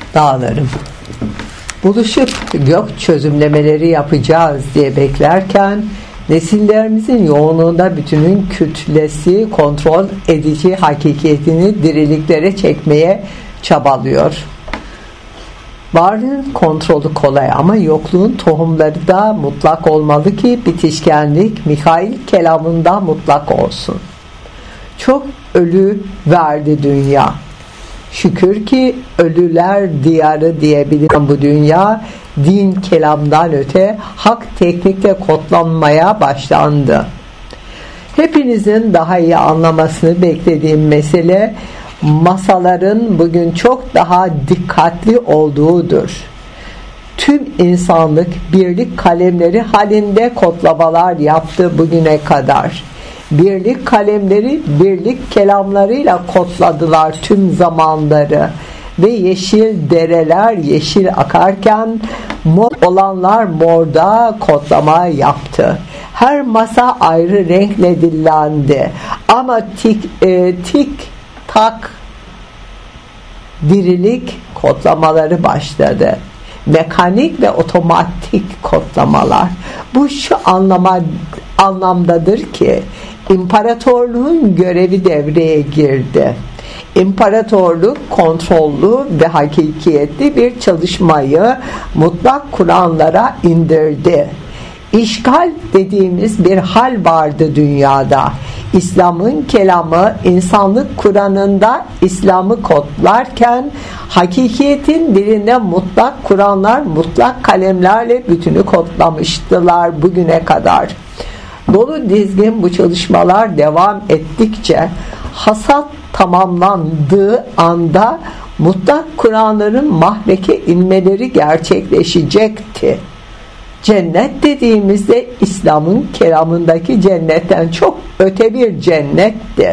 dağlarım. Buluşup gök çözümlemeleri yapacağız diye beklerken nesillerimizin yoğunluğunda bütünün kütlesi kontrol edici hakikiyetini diriliklere çekmeye çabalıyor. Varlığın kontrolü kolay ama yokluğun tohumları da mutlak olmalı ki bitişkenlik Mihail kelamında mutlak olsun. Çok ölü verdi dünya. Şükür ki ölüler diyarı diyebilirim bu dünya, din kelamdan öte hak teknikte kodlanmaya başlandı. Hepinizin daha iyi anlamasını beklediğim mesele, masaların bugün çok daha dikkatli olduğudur. Tüm insanlık birlik kalemleri halinde kodlamalar yaptı bugüne kadar. Birlik kalemleri birlik kelamlarıyla kodladılar tüm zamanları ve yeşil dereler yeşil akarken mor olanlar morda kodlama yaptı. Her masa ayrı renkle dillendi ama tik tak dirilik kodlamaları başladı. Mekanik ve otomatik kodlamalar. Bu şu anlamdadır ki imparatorluğun görevi devreye girdi. İmparatorluk kontrollü ve hakikiyetli bir çalışmayı mutlak Kur'anlara indirdi. İşgal dediğimiz bir hal vardı dünyada. İslam'ın kelamı insanlık Kur'an'ında İslam'ı kodlarken hakikiyetin dilinde mutlak Kur'anlar mutlak kalemlerle bütünü kodlamıştılar bugüne kadar. Dolu dizgin bu çalışmalar devam ettikçe hasat tamamlandığı anda mutlak Kur'anların mahleke inmeleri gerçekleşecekti. Cennet dediğimizde İslam'ın kelamındaki cennetten çok öte bir cennetti.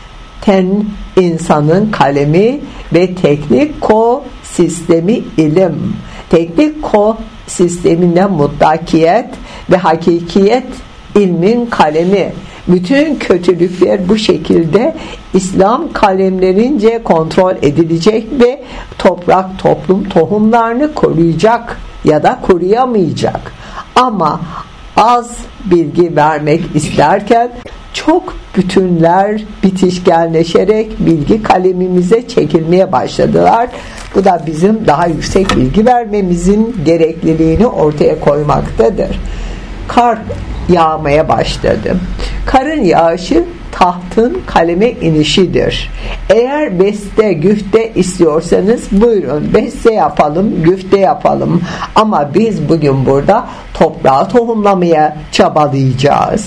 İnsanın kalemi ve tekniko sistemi ilim. Tekniko sisteminde mutlakiyet ve hakikiyet ilmin kalemi. Bütün kötülükler bu şekilde İslam kalemlerince kontrol edilecek ve toprak toplum tohumlarını koruyacak ya da koruyamayacak. Ama az bilgi vermek isterken çok bütünler bitişkenleşerek bilgi kalemimize çekilmeye başladılar. Bu da bizim daha yüksek bilgi vermemizin gerekliliğini ortaya koymaktadır. Kar yağmaya başladı. Karın yağışı tahtın kaleme inişidir. Eğer beste güfte istiyorsanız buyurun beste yapalım, güfte yapalım. Ama biz bugün burada toprağı tohumlamaya çabalayacağız.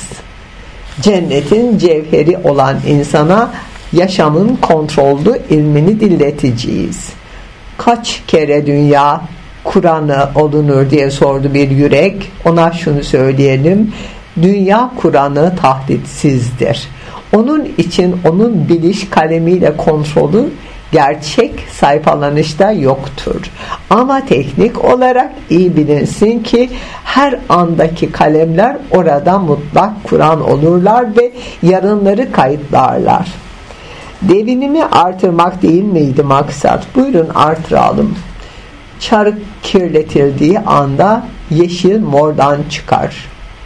Cennetin cevheri olan insana yaşamın kontrollü ilmini dilleteceğiz. Kaç kere dünya Kur'an'ı olunur diye sordu bir yürek. Ona şunu söyleyelim. Dünya Kur'an'ı tahditsizdir. Onun için onun biliş kalemiyle kontrolü gerçek sayfalanışta yoktur. Ama teknik olarak iyi bilinsin ki her andaki kalemler orada mutlak Kur'an olurlar ve yarınları kayıtlarlar. Devinimi artırmak değil miydi maksat? Buyurun artıralım. Çarık kirletildiği anda yeşil mordan çıkar.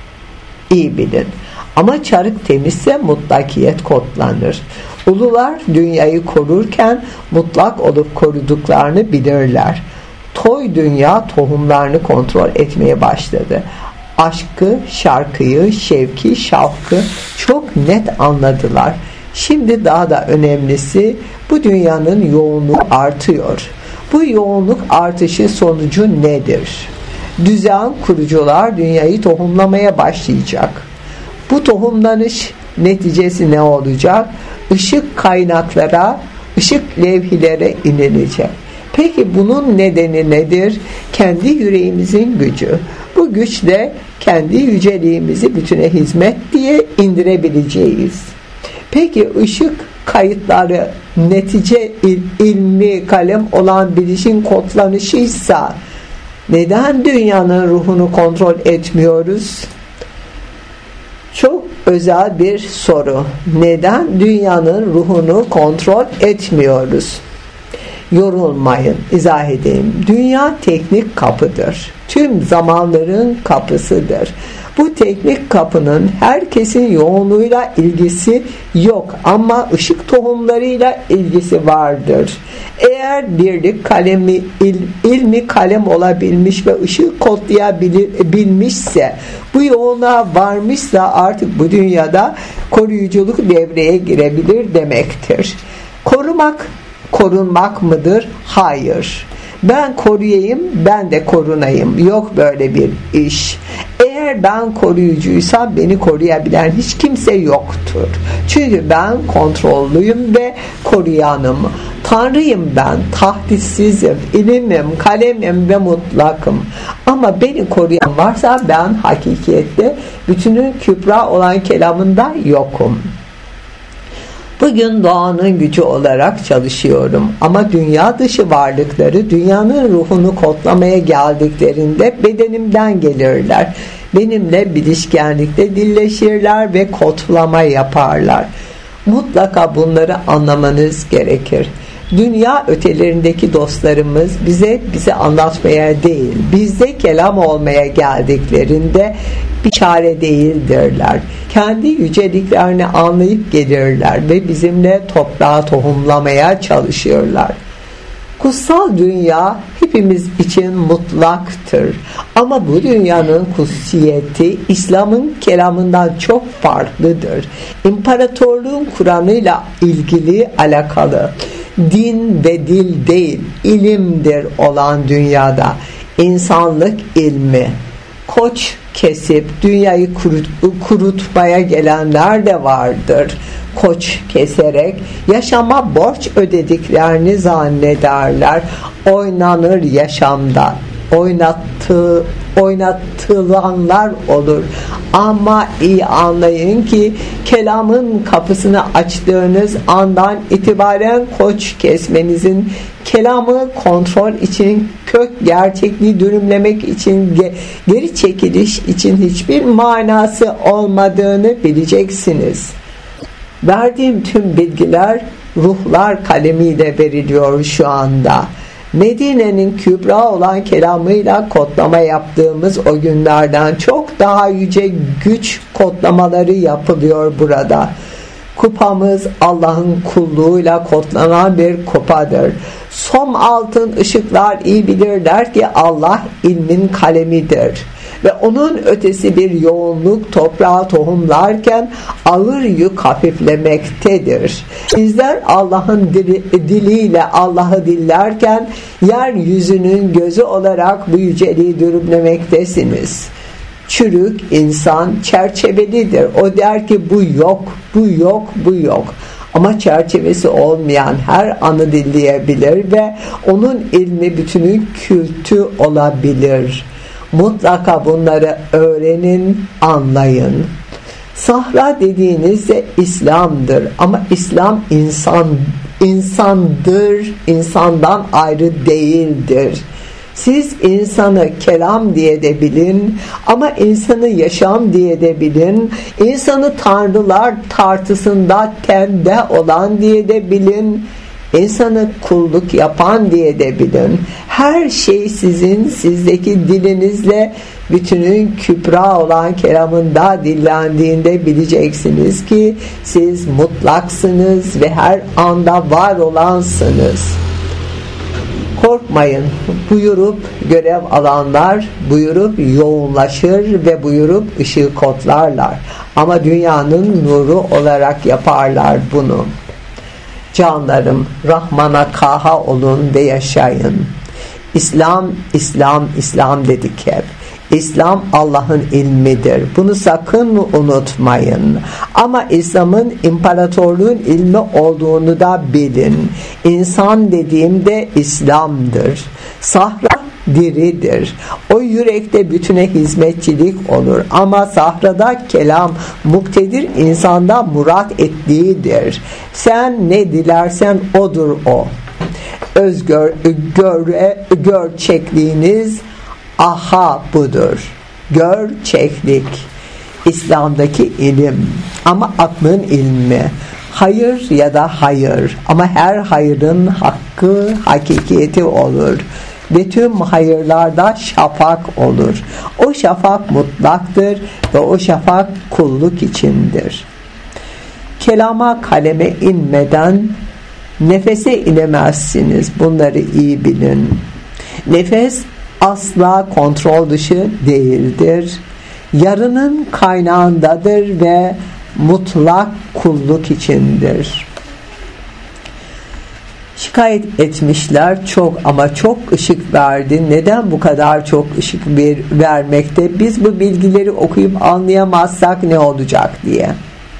İyi bilin. Ama çarık temizse mutlakiyet kodlanır. Ulular dünyayı korurken mutlak olup koruduklarını bilirler. Toy dünya tohumlarını kontrol etmeye başladı. Aşkı, şarkıyı, şevki, şavkı çok net anladılar. Şimdi daha da önemlisi bu dünyanın yoğunluğu artıyor. Bu yoğunluk artışı sonucu nedir? Düzen kurucular dünyayı tohumlamaya başlayacak. Bu tohumlanış neticesi ne olacak? Işık kaynaklara, ışık levhilere inilecek. Peki bunun nedeni nedir? Kendi yüreğimizin gücü. Bu güçle kendi yüceliğimizi bütüne hizmet diye indirebileceğiz. Peki ışık kayıtları netice ilmi kalem olan bilişin kodlanışıysa neden dünyanın ruhunu kontrol etmiyoruz? Çok özel bir soru. Neden dünyanın ruhunu kontrol etmiyoruz? Yorulmayın, izah edeyim. Dünya teknik kapıdır. Tüm zamanların kapısıdır. Bu teknik kapının herkesin yoğunluğuyla ilgisi yok ama ışık tohumlarıyla ilgisi vardır. Eğer birlik kalemi ilmi kalem olabilmiş ve ışığı kodlayabilmişse, bu yoğunluğa varmışsa artık bu dünyada koruyuculuk devreye girebilir demektir. Korunmak mıdır? Hayır. Ben koruyayım, ben de korunayım. Yok böyle bir iş. Eğer ben koruyucuysam beni koruyabilen hiç kimse yoktur. Çünkü ben kontrollüyüm ve koruyanım. Tanrıyım ben, tahdidsizim, ilimim, kalemim ve mutlakım. Ama beni koruyan varsa ben hakikiyette bütünün kübra olan kelamında yokum. Bugün doğanın gücü olarak çalışıyorum ama dünya dışı varlıkları dünyanın ruhunu kodlamaya geldiklerinde bedenimden gelirler. Benimle bilişkenlikte dilleşirler ve kodlama yaparlar. Mutlaka bunları anlamanız gerekir. Dünya ötelerindeki dostlarımız bize anlatmaya değil, bizde kelam olmaya geldiklerinde bir çare değildirler. Kendi yüceliklerini anlayıp gelirler ve bizimle toprağa tohumlamaya çalışıyorlar. Kutsal dünya hepimiz için mutlaktır. Ama bu dünyanın kutsiyeti İslam'ın kelamından çok farklıdır. İmparatorluğun Kur'an'ıyla ilgili alakalı. Din ve dil değil, ilimdir olan dünyada. İnsanlık ilmi. Koç kesip dünyayı kurutmaya gelenler de vardır. Koç keserek yaşama borç ödediklerini zannederler. Oynanır yaşamda. Oynatılanlar olur. Ama iyi anlayın ki kelamın kapısını açtığınız andan itibaren koç kesmenizin kelamı kontrol için, kök gerçekliği dürümlemek için, geri çekiliş için hiçbir manası olmadığını bileceksiniz. Verdiğim tüm bilgiler ruhlar kalemiyle veriliyor şu anda. Medine'nin kübra olan kelamıyla kodlama yaptığımız o günlerden çok daha yüce güç kodlamaları yapılıyor burada. Kupamız Allah'ın kulluğuyla kodlanan bir kupadır. Som altın ışıklar iyi bilirler ki Allah ilmin kalemidir. Ve onun ötesi bir yoğunluk toprağa tohumlarken ağır yük hafiflemektedir. Sizler Allah'ın diliyle Allah'ı dillerken yeryüzünün gözü olarak bu yüceliği dürümlemektesiniz. Çürük insan çerçevelidir. O der ki bu yok, bu yok, bu yok. Ama çerçevesi olmayan her anı dinleyebilir ve onun ilmi bütünün kültü olabilir. Mutlaka bunları öğrenin, anlayın. Sahra dediğinizde İslam'dır ama İslam insandır, insandan ayrı değildir. Siz insanı kelam diye de bilin ama insanı yaşam diye de bilin, insanı tanrılar tartısında tende olan diye de bilin, insanı kulluk yapan diye de bilin. Her şey sizdeki dilinizle bütünün kübra olan kelamında dillendiğinde bileceksiniz ki siz mutlaksınız ve her anda var olansınız. Korkmayın, buyurup görev alanlar buyurup yoğunlaşır ve buyurup ışığı kodlarlar. Ama dünyanın nuru olarak yaparlar bunu. Canlarım, Rahman'a kaha olun ve yaşayın. İslam, İslam, İslam dedik hep. İslam Allah'ın ilmidir. Bunu sakın unutmayın. Ama İslam'ın imparatorluğun ilmi olduğunu da bilin. İnsan dediğimde İslam'dır. Sahra diridir. O yürekte bütüne hizmetçilik olur. Ama sahrada kelam muktedir insanda murat ettiğidir. Sen ne dilersen odur o. Görçekliğiniz aha budur. Görçeklik. İslam'daki ilim. Ama aklın ilmi. Hayır ya da hayır. Ama her hayırın hakkı, hakikati olur. Ve tüm hayırlarda şafak olur. O şafak mutlaktır ve o şafak kulluk içindir. Kelama kaleme inmeden nefese inemezsiniz. Bunları iyi bilin. Nefes asla kontrol dışı değildir. Yarının kaynağındadır ve mutlak kulluk içindir. Şikayet etmişler, çok ama çok ışık verdi. Neden bu kadar çok ışık vermekte? Biz bu bilgileri okuyup anlayamazsak ne olacak diye.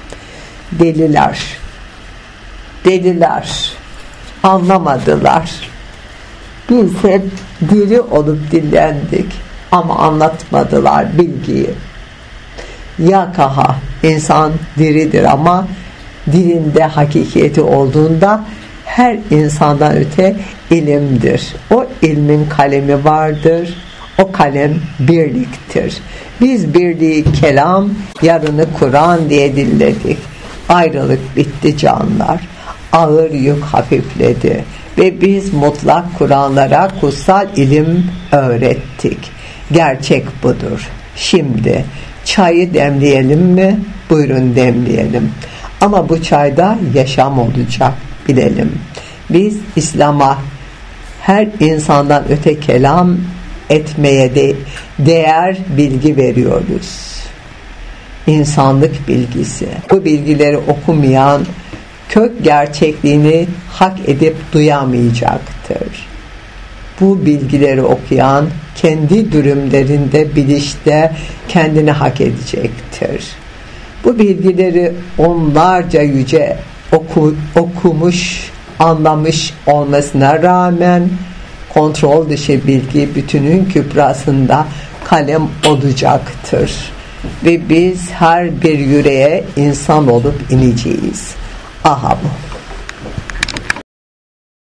Deliler, anlamadılar. Biz hep diri olup dinlendik ama anlatmadılar bilgiyi. Ya kaha, insan diridir ama dilinde hakikati olduğunda her insandan öte ilimdir. O ilmin kalemi vardır. O kalem birliktir. Biz birliği kelam, yarını Kur'an diye dinledik. Ayrılık bitti canlar. Ağır yük hafifledi. Ve biz mutlak Kur'anlara kutsal ilim öğrettik. Gerçek budur. Şimdi çayı demleyelim mi? Buyurun demleyelim. Ama bu çayda yaşam olacak. Bilelim. Biz İslam'a her insandan öte kelam etmeye değer bilgi veriyoruz. İnsanlık bilgisi. Bu bilgileri okumayan kök gerçekliğini hak edip duyamayacaktır. Bu bilgileri okuyan kendi dürümlerinde, bilişte kendini hak edecektir. Bu bilgileri onlarca yüce okumuş, anlamış olmasına rağmen kontrol dışı bilgi bütünün kübrasında kalem olacaktır. Ve biz her bir yüreğe insan olup ineceğiz. Aha bu.